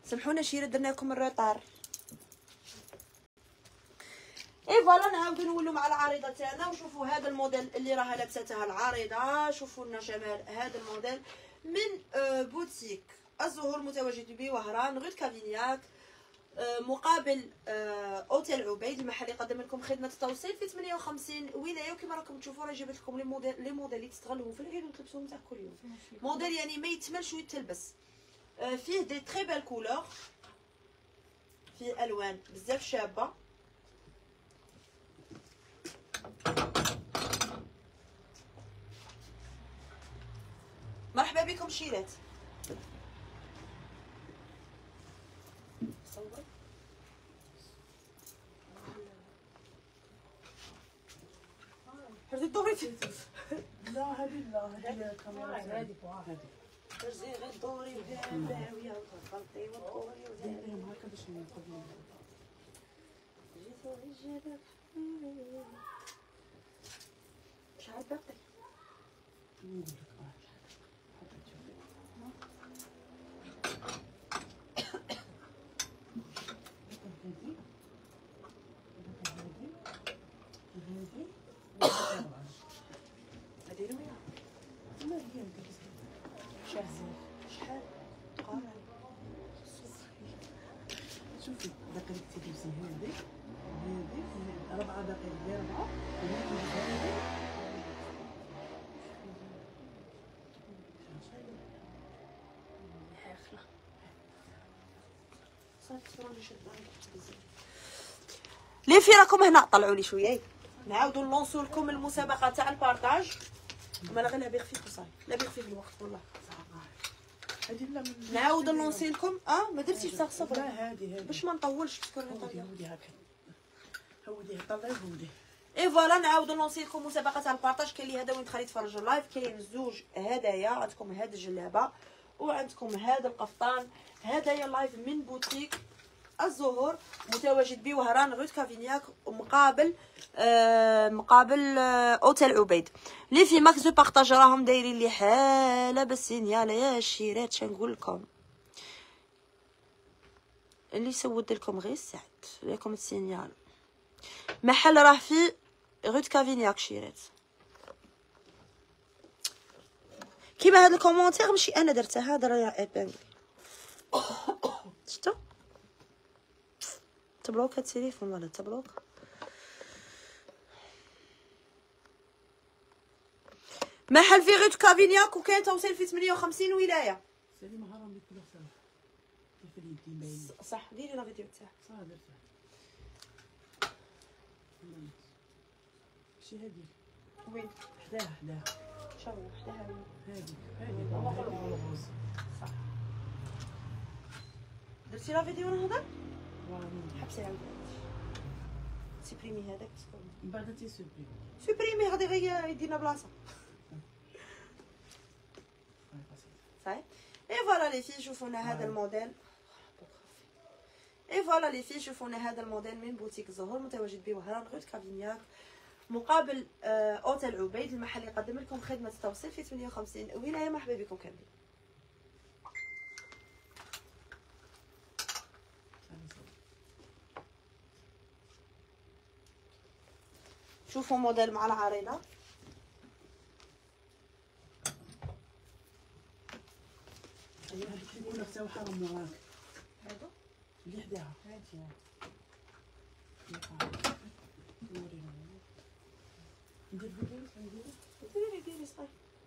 سمحونا شي درنا لكم الروطار. اي فوالا نعاودو نولو مع العارضه تاعنا وشوفوا هذا الموديل اللي راها لابساتها العارضه. شوفوا لنا جمال هذا الموديل من بوتيك الزهور، متواجد بوهران غوت كافينياك مقابل اوتيل عبيد. المحل يقدم لكم خدمه التوصيل في 58 ولايه. وكما راكم تشوفوا راه جبت لكم لي موديل اللي تستغلوهم في العيد وتلبسوهم تاع كل يوم. موديل يعني ما يتملش ويتلبس. فيه دي تري بال كولور، فيه الوان بزاف شابه. مرحبا بكم شيرات. صور هذه دوري. لا هذه لا هذه الكاميرا هذه واحد ترجي غير دوري وهاويه وغلطي ودوري وهاويه هكا باش نقدم جيت الرجال شحال باقي نقول لك هذه رميه. ما هي شحال قارن شوفي دقيقة تلبسي هذه 4 دقائق هي 4 لي في راكم هنا طلعوا لي شويه. نعاودوا نلونسو لكم المسابقه تاع البارطاج. ما لا غير لا بيخفيف وصاي، لا بيخفيف الوقت والله. هذه لا نعاود نلونسي لكم. ما درتيش تاع الصبر. لا هذه باش ما نطولش باسكو هودي هكا هودي طلعي هودي. اي فوالا نعاودو نلونسي لكم مسابقه تاع البارطاج. كاين اللي هذا وين تخلي تفرجوا اللايف. كاين زوج هدايا، عندكم هاد الجلابه وعندكم هذا القفطان. هدايا لايف من بوتيك الزهور، متواجد بوهران غوت كافينياك مقابل اوتيل عبيد. لي في ماكس دو بارطاج راهم دايرين لي حاله بالسينيال يا شيرات. شنقول لكم اللي سود لكم غير السعد ليكم السينيال. محل راه في غوت كافينياك شيرات. كيما هاد الكومونتير ماشي انا درتها، هذا راه ابان شفتو تبلوك التليفون ولا تبلوك. محل في غوت كافينياك وكاين توصيل في 58 ولايه. سليمه هرم لك كل سنه كيف اللي باين صح. ديري لا فيديو تاعك. صح درتها شي هذه وين حداها شنو وحدها هذه صح. درتي لا فيديو نهضر حبسي عاود سيبريمي هذاك من بعد سوبريمي غادي غير يدينا بلاصه صحيح. اي فوالا لي في شوفونا هذا الموديل. اي فوالا لي في شوفونا هذا الموديل من بوتيك الزهور، متواجد بوهران غوت كافينياك مقابل اوتيل عبيد. المحل يقدم لكم خدمه التوصيل في 58 ولايه. مرحبا بكم كاملين. شوفوا موديل مع العارضه. ايوا هذيك اللي كنا حتى حرام وراك هادو اللي حداها هادي ندير فيديو ديري صاي.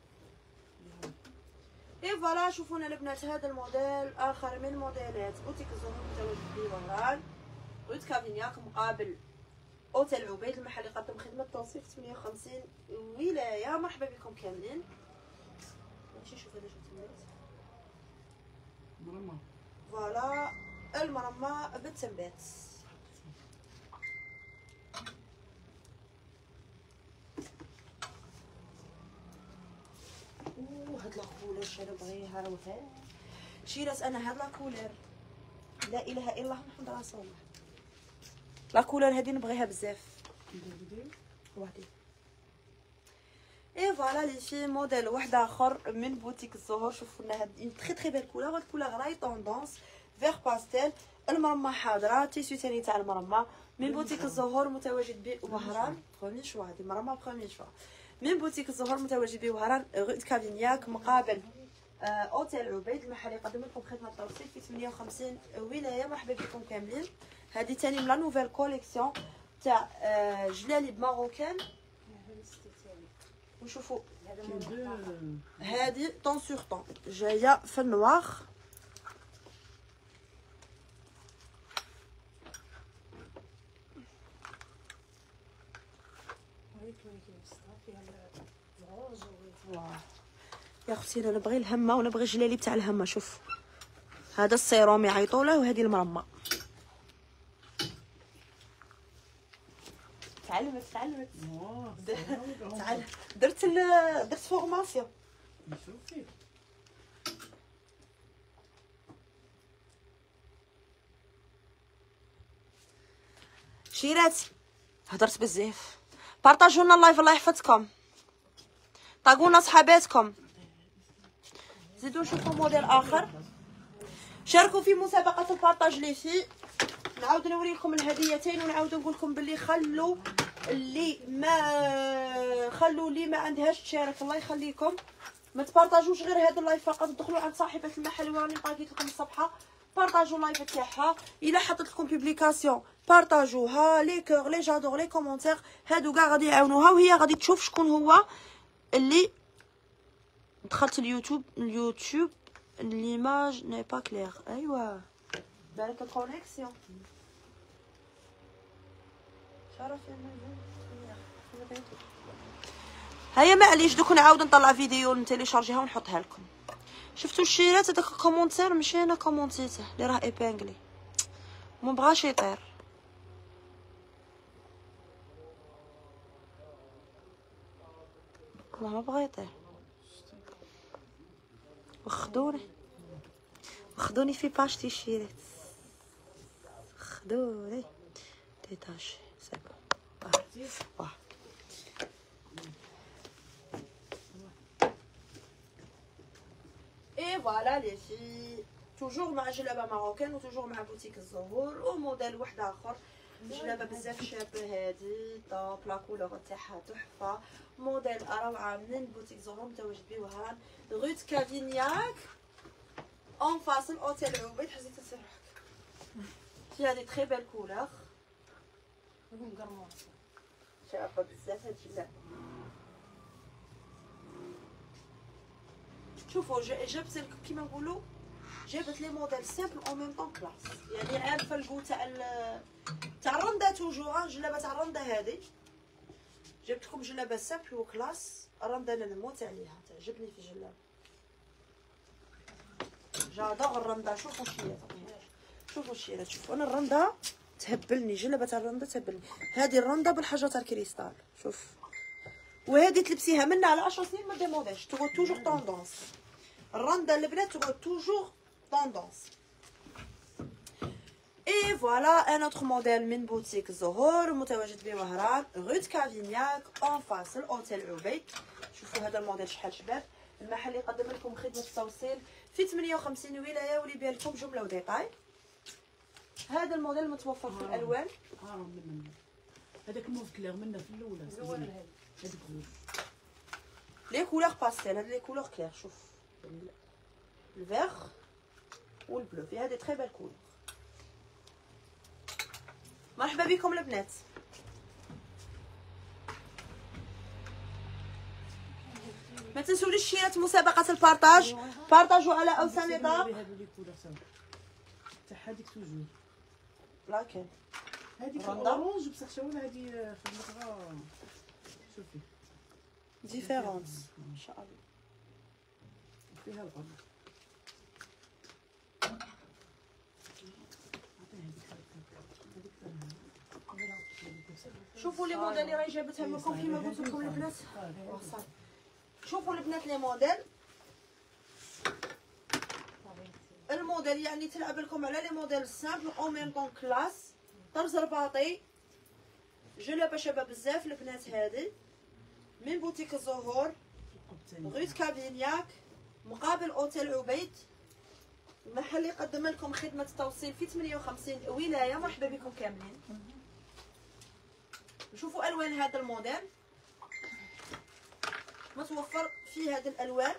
اي فوالا شوفونا البنات هذا الموديل اخر من موديلات بوتيك الزهور، متواجد بوهران غوت كافينياك مقابل اوتيل عبيد. المحل يقدم خدمه توصيل في 58 ولايه. مرحبا بكم كاملين. نمشي نشوف هذا شو تمات مرمى. فوالا المرمى بالتنبات. هاد لاكولر شنو بغيها وها شيرات. انا هاد لاكولر لا اله الا الله محمد رسول الله. لاكولر هادي نبغيها بزاف. وحدي اي فوالا لي في موديل واحد اخر من بوتيك الزهور. شوفوا لنا هاد تري تري بيل كولور. هاد الكولور راهي طوندونس فيغ باستيل. المرمى حاضره، تيسو ثاني تاع المرمى من بوتيك الزهور متواجد بوهران. بروميير شوا هذه مرمى بروميير شوا من بوتيك الزهور متواجد بوهران غود كافينياك مقابل اوتيل عبيد. المحل يقدم لكم خدمه توصيل في 58 ولايه. مرحبا بكم كاملين. هذه ثاني من لا نوفيل كوليكسيون تاع جلاليب ماروكان. وشوفوا هذه طون سور طون جايه في النواغ. يا اختي انا نبغي الهمه ونبغي الجلاليب تاع الهمه. شوف هذا السيروم يعيطوا له وهذه المرمى. تعلمت درت فورماسيون. شيرات هضرت بزاف. بارطاجونا اللايف الله يحفظكم. طاقونا صحاباتكم. زيدوا نشوفوا موديل اخر. شاركوا في مسابقه البارطاج لي في. نعاود نوريكم الهديتين ونعاود نقول لكم باللي خلوا اللي ما عندهاش تشارك الله يخليكم. ما تبارطاجوش غير هذا اللايف فقط. دخلوا عند صاحبه المحل وراني باقيت لكم الصفحه. بارطاجوا اللايف تاعها. الا حطيت لكم بوبليكاسيون بارطاجوها. لي كور لي جادور لي كومونتير هادو كاع غادي يعاونوها وهي غادي تشوف شكون هو اللي دخلت اليوتيوب ليماج ني با كلير. ايوا بالك الكونيكسيون شرف يا هيا. معليش دوك نعاود نطلع فيديو نتيليشارجيها ونحطها لكم. شفتوا الشيرات هذاك الكومونتير ماشي انا كومونتيته اللي راه ايبانغلي ما بغاش يطير. والله ما بغا يطير. وخدوني في باش تيشيرات. خدوني ديتاشي سي بون. اي فوالا لي في توجور مع جلابه ماروكان وتوجور مع بوتيك الزهور وموديل واحد اخر. جلابه بزاف شابه هادي طوب لا كولور تاعها تحفه. موديل روعه من بوتيك زهور متواجد بوهران غوت كافينياك اون فاس اوتيل عبيد. حزيت تسرحك في هذه تري بيل كولور شابه بزاف هاد الجلابه. شوفوا جابت لكم كيما نقولوا جابت لي موديل سامبل او ميم طون كلاس. يعني عارفه الكو تاع الرنده توجور جلابه تاع الرنده هذه. جبت لكم جلابه سامبل وكلاس. الرنده انا نموت عليها تعجبني في الجلابه. جادور الرنده. شوفوا الشيرات شوفوا انا الرنده تهبلني. جلابه تاع الرنده تهبلني. هذه الرنده بالحجر تاع الكريستال. شوف وهذه تلبسيها من على 10 سنين ما ديموداش تغود توجور طوندونس. الرنده البنات تغود توجور طوندونس. اي فوالا ان اوتر موديل من بوتيك زهور متواجد بوهران غوت كافينياك اون فاس الاوتيل عبيد. شوفوا هذا الموديل شحال شباب. المحل يقدم لكم خدمه التوصيل في 58 ولايه واللي بيان لكم جمله وديتاي. هذا الموديل متوفر في الالوان. هذاك الموف كلير منا في الاولى. هذيك لي كولور باستيل. هاد لي كولور كلير. شوف الفيغ والبلو في هذه تري بال كولور. مرحبا بكم البنات. ما تنسوليش شيرات مسابقه البارطاج. بارطاجوا على اوسع نطاق. هذو لي كولور تاع هذيك توجور لكن هذيك اورانج بصح شويه هذه في المقرا. شوفي ديفيرونس ان شاء الله فيها الغرب. شوفوا لي موديل اللي راهي جابتها لكم كيما قلت لكم البنات. شوفوا البنات لي موديل. الموديل يعني تلعب لكم على لي موديل سامبل او ميم طون كلاس. طرز رباطي جلابه شباب بزاف البنات. هذه من بوتيك الزهور غوت كافينياك مقابل اوتيل عبيد. المحل يقدم لكم خدمه التوصيل في 58 ولايه. مرحبا بكم كاملين. نشوفوا الوان هذا الموديل متوفر فيه هذه الالوان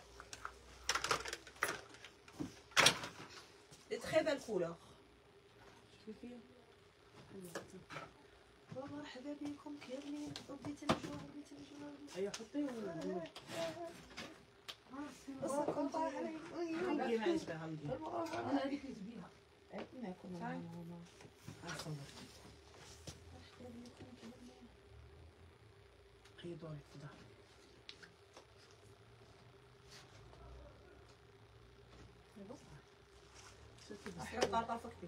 لي تري بال كولور. شوفي مرحبا بكم كاملين. بديت نجوا ايوا حطيه بصكم طايح غندير معايا شبه غندير انا هذيك اللي تبيها قيدوا لك في ظهرك حط طرفك فيه.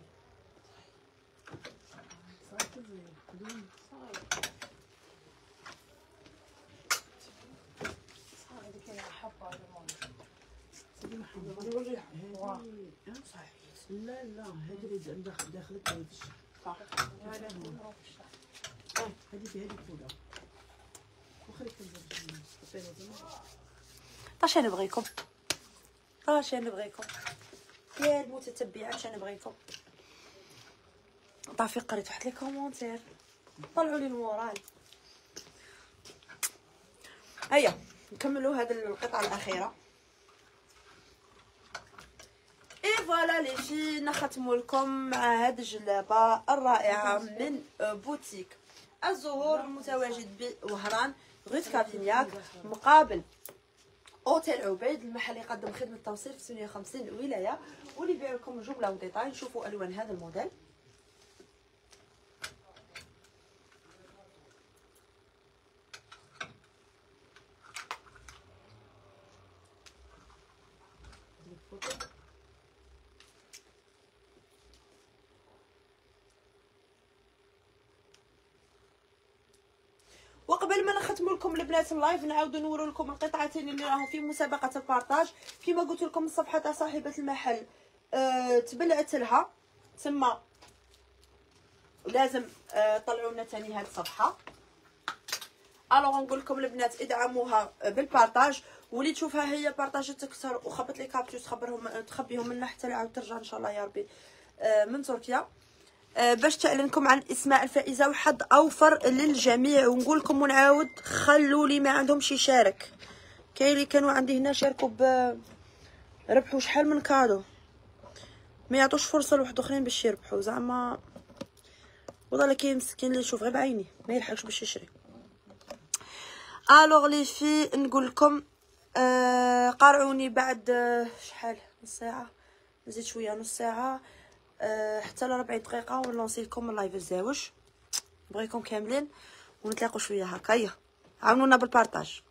صافي زين خدوم هذيك هي حبه هذا المول سيدي محمد نوريها هذه صحيح. لا هذه اللي داخلك هذه الشهر صح هذا نروح في الشارع هذه فيها هذيك فوله وخليك تنزل اش انا نبغيكم، اش انا نبغيكم يا المتتبعات، اش انا نبغيكم. طافي قريت واحد لي كومونتير طلعوا لي المورال. هيا نكملوا هذه القطعه الاخيره. اي فوالا لي في نختموا لكم مع هذه الجلابه الرائعه من بوتيك الزهور المتواجد بوهران غيت كابينياك مقابل اوتيل عبيد. المحل يقدم خدمه توصيل في 58 ولايه واللي يبيع لكم جمله وديتاي. نشوفوا الوان هذا الموديل. وقبل ما نختم لكم البنات اللايف نعاودوا نورو لكم القطعتين اللي راهم في مسابقه البارطاج. كما قلت لكم الصفحه تاع صاحبه المحل تبلعت لها تما، لازم طلعوا لنا ثاني هذه الصفحه. الوغ نقول لكم البنات ادعموها بالبارطاج، واللي تشوفها هي بارطاجت اكثر وخبط لي كابتوس تخبيهم لنا حتى عاود ترجع ان شاء الله يا ربي من تركيا باش تعلنكم عن اسماء الفائزه وحظ اوفر للجميع. ونقول لكم ونعاود خلوا لي ما عندهمش يشارك. كاين اللي كانوا عندي هنا شاركوا ربحوا شحال من كادو، ما يعطوش فرصه لواحد اخرين باش يربحوا زعما. والله كاين مسكين اللي يشوف غير بعينيه ما يلحقش باش يشري. الوغ لي في نقول لكم قارعوني بعد شحال نص ساعه، نزيد شويه نص ساعه حتى ل 40 دقيقه ونلونسي لكم اللايف الزاوج. نبغيكم كاملين ونتلاقوا شويه هكايا. عاونونا بالبارطاج.